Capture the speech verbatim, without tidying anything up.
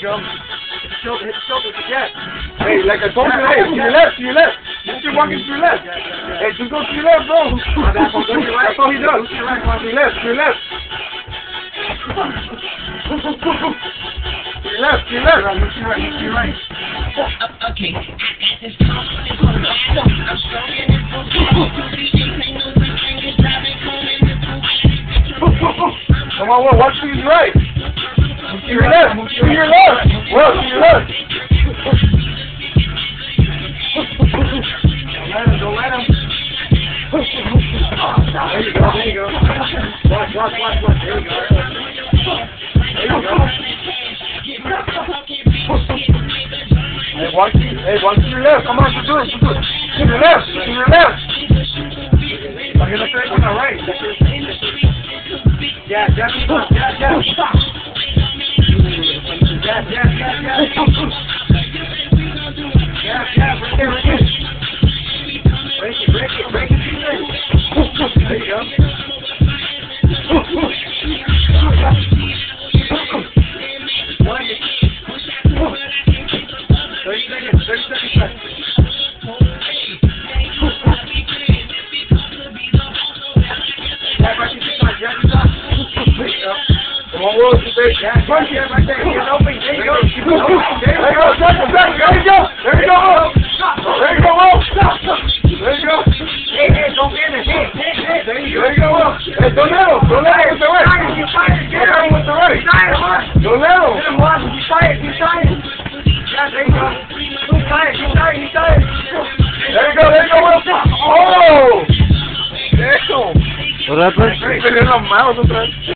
go. Hit the shoulder, hit the shoulder with the jab. Hey, like I told you, hey, to your left, to your left. Just keep walking to your left. Hey, just go to your left, bro. That's all he does. To your left, to your left. To your left, to your left. Move to your right, move to your right. Okay, I got this confidence on the battle. I'm strong in this book. Come on, well, watch to your right. Move to your left, move to your left. Well, to your left. Don't let him, don't let him. Oh, there you go, there you go. Watch, watch, watch, watch. There you go. There you go. Hey, watch, hey, watch to your left. Come on, to do it, to do it. To your left, to your left. I'm going to say on the right. Yeah, yeah, yeah, yeah, yeah. Yeah, yeah, yeah, yeah. Yeah, yeah, right there, right there. Break it, break it, break it. There you go. thirty seconds, thirty seconds left. Come on, Will, keep it. Yeah, right there, right there. Get open. There you go. Keep it open. There you go. Second, second. There you go. There you go, Will. There you go, Will. There you go. Hey, hey, don't get it. Hey, hey, hey. There you go. There you go, Will. Hey, don't let him. Don't let him with the right. You tired. Get him with the right. Don't let him. Get him, Juan. He's tired. He's tired. Yeah, there you go. He's tired. He's tired. He's tired. There you go. There you go, Will. Oh! Eso. What happened? Ahí se le dio las manos otra vez.